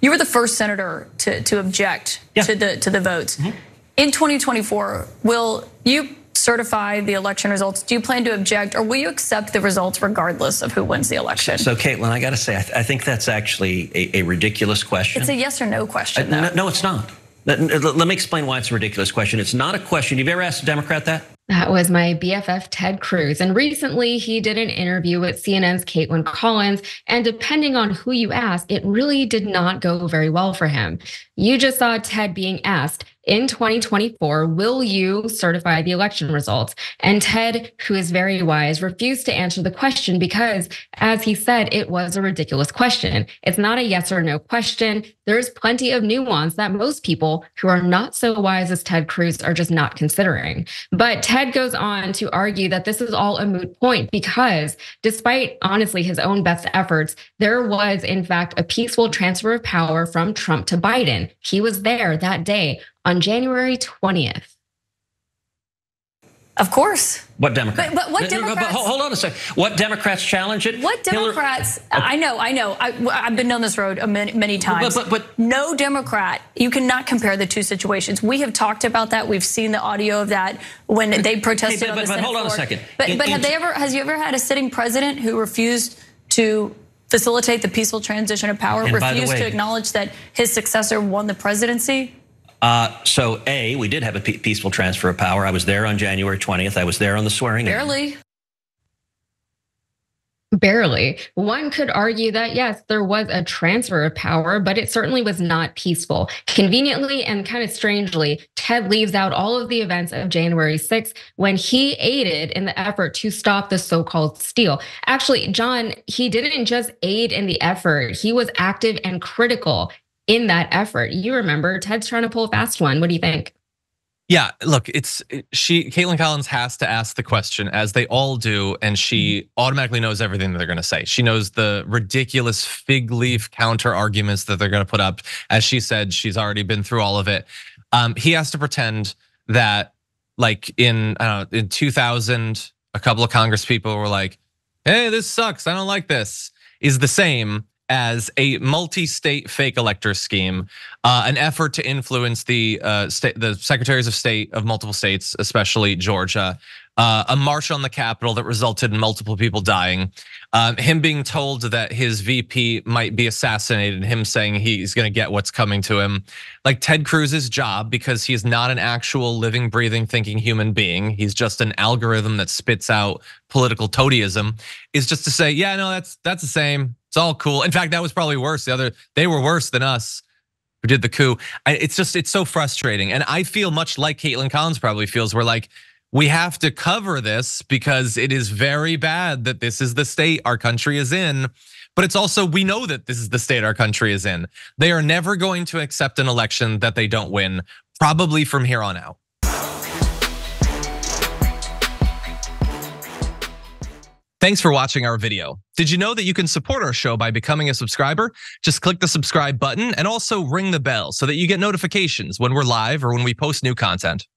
You were the first senator to object to the votes. In 2024, will you certify the election results? Do you plan to object, or will you accept the results regardless of who wins the election? So Kaitlan, I got to say, I think that's actually a ridiculous question. It's a yes or no question, though. No, it's not. Let me explain why it's a ridiculous question. It's not a question. You've ever asked a Democrat that? That was my BFF, Ted Cruz. And recently he did an interview with CNN's Kaitlan Collins. And depending on who you ask, it really did not go very well for him. You just saw Ted being asked, in 2024, will you certify the election results? And Ted, who is very wise, refused to answer the question because, as he said, it was a ridiculous question. It's not a yes or no question. There's plenty of nuance that most people who are not so wise as Ted Cruz are just not considering. But Ted goes on to argue that this is all a moot point because, despite honestly his own best efforts, there was in fact a peaceful transfer of power from Trump to Biden. He was there that day on January 20th. Of course. What Democrats? But what Democrats? Hold on a second. What Democrats challenge it? What Democrats? I know. I've been down this road many times. But no Democrat. You cannot compare the two situations. We have talked about that. We've seen the audio of that when they protested on the Senate floor. But hold on a second. But has you ever had a sitting president who refused to facilitate the peaceful transition of power, refused to acknowledge that his successor won the presidency? So we did have a peaceful transfer of power. I was there on January 20th. I was there on the swearing in. Barely. One could argue that, yes, there was a transfer of power, but it certainly was not peaceful. Conveniently and kind of strangely, Ted leaves out all of the events of January 6th when he aided in the effort to stop the so-called steal. Actually, John, he didn't just aid in the effort. He was active and critical in that effort. You remember, Ted's trying to pull a fast one. What do you think? Yeah, look, Kaitlan Collins has to ask the question, as they all do, and she automatically knows everything that they're gonna say. She knows the ridiculous fig leaf counter arguments that they're gonna put up. As she said, she's already been through all of it. He has to pretend that, like in 2000, a couple of Congress people were like, hey, this sucks, I don't like this, is the same as a multi-state fake elector scheme, an effort to influence the secretaries of state of multiple states, especially Georgia, a march on the Capitol that resulted in multiple people dying, him being told that his VP might be assassinated, him saying he's gonna get what's coming to him. Like Ted Cruz's job, because he's not an actual living, breathing, thinking human being, he's just an algorithm that spits out political toadyism, is just to say, yeah, no, that's the same. It's all cool. In fact, that was probably worse. They were worse than us who did the coup. It's so frustrating. And I feel much like Kaitlan Collins probably feels. We're like, we have to cover this because it is very bad that this is the state our country is in. But it's also, we know that this is the state our country is in. They are never going to accept an election that they don't win, probably from here on out. Thanks for watching our video. Did you know that you can support our show by becoming a subscriber? Just click the subscribe button and also ring the bell so that you get notifications when we're live or when we post new content.